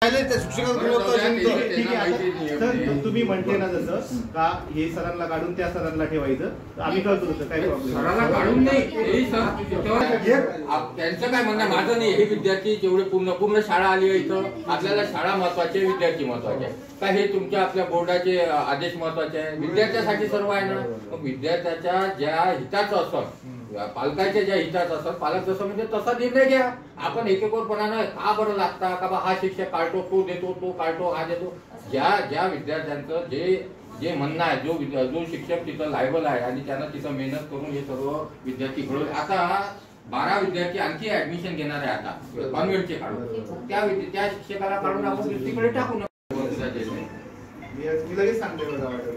तुम्ही म्हणते ना जसं का हे सरांना काढून त्या सरांना ठेवायचं आम्ही करतो तसं काही प्रॉब्लेम सरांना काढून नाही त्यांचं काय म्हणणं माझं नाही। हे विद्यार्थी जेवढे पूर्ण शाळा आली आहे इथं आपल्याला शाळा महत्वाची आहे, विद्यार्थी महत्वाचे आहे का हे तुमच्या आपल्या बोर्डाचे आदेश महत्वाचे आहे? विद्यार्थ्यासाठी सर्व आहे ना। मग विद्यार्थ्याच्या ज्या हिताचं असं पालकाच्या ज्या हिताचं असं पालक जसं म्हणजे तसा निर्णय घ्या। आपण एकेकोरपणानं का बरं लागता का बा हा शिक्षक काढतो तो देतो तो काढतो हा देतो। ज्या विद्यार्थ्यांचं जे म्हणणं आहे जो शिक्षक तिथं लायबल आहे आणि त्यानं तिथं मेहनत करून हे सर्व विद्यार्थी घडवले। आता 12 विद्यार्थी आणखी ऍडमिशन घेणार आहे आता कॉन्व्हेंटचे काढून त्या शिक्षकाला काढून आपण दुसरीकडे टाकू नका। लगेच सांगते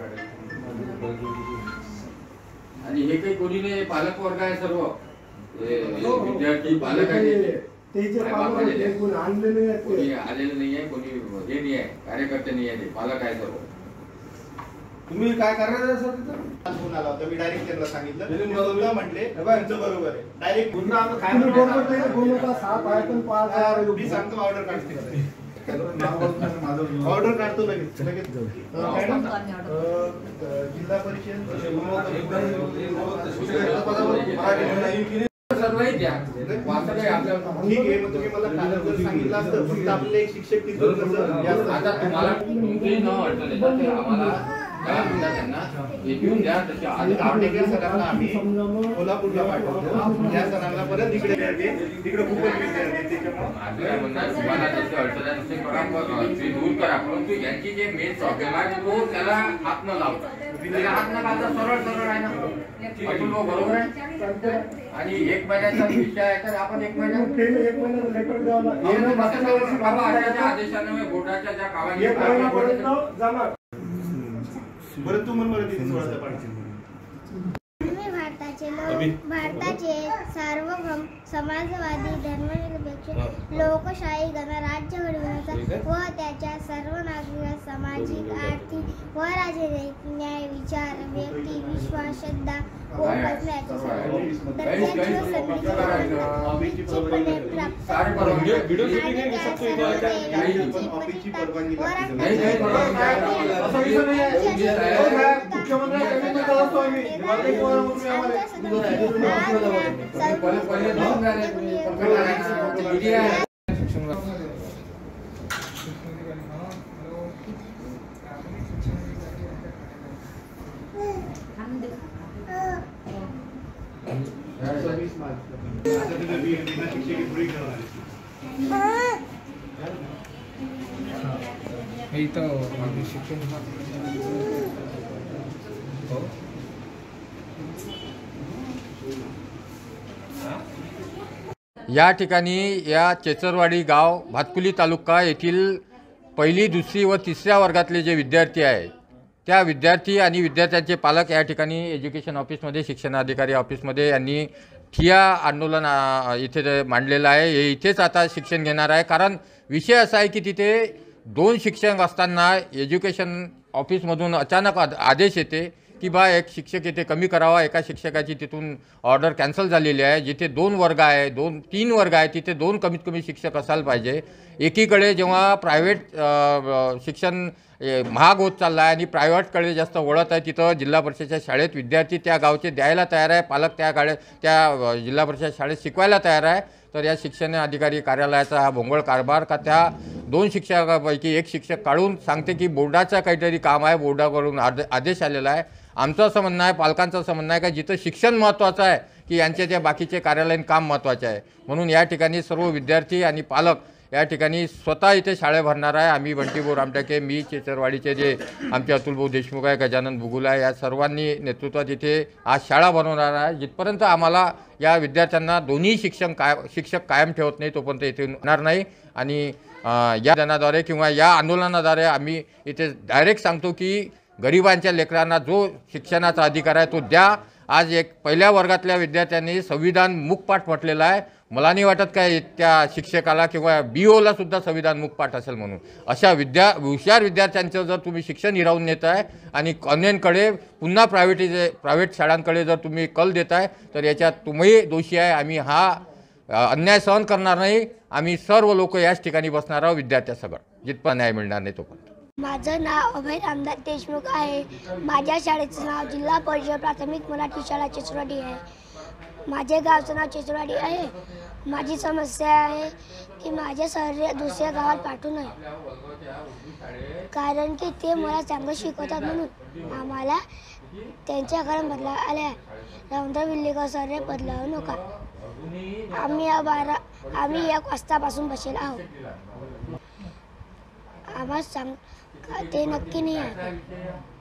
आणि हे काही कोणी नाही पालक वर्ग आहे सर्व विद्यार्थी पालक आहे कोणी आलेलं नाही आहे कोणी हे नाही आहे कार्यकर्ते नाही आहे पालक आहे सर्व। तुम्ही काय करणार सर तिथं फोन आला होता मी डायरेक्ट त्यांना सांगितलं म्हटले बरोबर आहे डायरेक्ट पुन्हा मी सांगतो ऑर्डर काढते ऑर्डर काढतो लगेच जिल्हा परिषद ठीक आहे। मग तुम्ही मला सांगितलं असतं फक्त आपले एक शिक्षक तिथं आता तुम्हाला तुमचे नाव अडचण आम्हाला त्यांना येऊन द्या तसे सरांना आम्ही कोल्हापूरला पाठवतो त्या सरांना परत तिकडे खूपच विद्यार्थी तुम्हाला तसे अडचण दूर करा परंतु यांची जे मेन प्रॉब्लेम आहे तो त्याला हात न लावता त्याला हात न घालता सरळ आहे ना बरोबर आहे। आणि 1 महिन्याचा विषय आहे तर आपण 1 महिन्यात आदेशाने बोर्डाच्या ज्या कामांनी बरं तू म्हण बरं भारताचे सार्वभौम समाजवादी धर्मनिरपेक्ष लोकशाही गणराज्य घडविण्याचा व त्याच्या सर्व नागरिक सामाजिक आर्थिक व राजनैतिक न्याय विचार व्यक्ती विश्वास श्रद्धा व कल्पनाची दर्जाची व संधीची प्राप्त या ठिकाणी या चेचरवाडी गाव भातकुली तालुका येथील 1ली, 2री व 3ऱ्या वर्गातले जे विद्यार्थी आहेत त्या विद्यार्थी आणि विद्यार्थ्यांचे पालक या ठिकाणी एज्युकेशन ऑफिसमध्ये शिक्षणाधिकारी ऑफिसमध्ये यांनी ठिय्या आंदोलन इथे मांडलेलं आहे। हे इथेच आता शिक्षण घेणार आहे कारण विषय असा आहे की तिथे 2 शिक्षक असताना एज्युकेशन ऑफिसमधून अचानक आदेश येते की बा एक शिक्षक इथे कमी करावा। एका शिक्षकाची तिथून ऑर्डर कॅन्सल झालेली आहे। जिथे 2 वर्ग आहे 3 वर्ग आहे तिथे 2 कमीत कमी शिक्षक असायला पाहिजे। एकीकडे जेव्हा प्रायव्हेट शिक्षण महाग होत चालला आहे आणि प्रायव्हेटकडे जास्त वळत आहे तिथं जिल्हा परिषदेच्या शाळेत विद्यार्थी त्या गावचे द्यायला तयार आहे, पालक त्या जिल्हा परिषद शाळेत शिकवायला तयार आहे। तर या शिक्षण अधिकारी कार्यालयाचा हा भोंगळ कारभार का त्या 2 शिक्षकापैकी एक शिक्षक काढून सांगते की बोर्डाचं काहीतरी काम आहे, बोर्डाकडून आदेश आलेला आहे। आमचं असं म्हणणं आहे पालकांचं असं म्हणणं आहे का जिथं शिक्षण महत्त्वाचं आहे की यांचे जे बाकीचे कार्यालयीन काम महत्त्वाचे आहे। म्हणून या ठिकाणी सर्व विद्यार्थी आणि पालक या ठिकाणी स्वतः इथे शाळे भरणार आहे। आम्ही बंटीभाऊ रामटेके मी चेचरवाडीचे जे आमचे अतुलभाऊ देशमुख आहे गजानन बुगुला या सर्वांनी नेतृत्वात इथे आज शाळा बनवणार आहे। जिथपर्यंत आम्हाला या विद्यार्थ्यांना दोन्ही शिक्षक कायम ठेवत नाही तोपर्यंत इथे होणार नाही। आणि या जनाद्वारे किंवा या आंदोलनाद्वारे आम्ही इथे डायरेक्ट सांगतो की गरिबांच्या लेकरांना जो शिक्षणाचा अधिकार आहे तो द्या। आज एक 1ल्या वर्गातल्या विद्यार्थ्यांनी संविधान मुखपाठ म्हटलेलं आहे। मला नाही वाटत काय त्या शिक्षकाला किंवा BOला सुद्धा संविधान मुखपाठ असेल म्हणून। अशा हुशार विद्यार्थ्यांचं जर तुम्ही शिक्षण हिरावून नेताय आणि कॉन्व्हेंटकडे पुन्हा प्रायव्हेट शाळांकडे जर तुम्ही कल देताय तर याच्यात तुम्ही दोषी आहे। आम्ही हा अन्याय सहन करणार नाही. आम्ही सर्व लोक याच ठिकाणी बसणार आहोत विद्यार्थ्यासकट जिथपर्यंत न्याय मिळणार नाही तोपर्यंत. माझं नाव अभय रामदास देशमुख आहे. माझ्या शाळेचं नाव जिल्हा परिषद प्राथमिक मराठी शाळा चिचरवाडी आहे. माझे गावचं नाव चिचरवाडी आहे. माझी समस्या आहे की माझे सर दुसऱ्या गावात पाठवू नये, कारण की ते मला चांगलं शिकवतात म्हणून आम्हाला त्यांच्याकडे बदला आल्या. रवींद्र विल्लेकर सर बदलावू नका. आम्ही 1 वाजतापासून बसेल आहोत. आम्हाला सांग ते नक्की नाही आहे.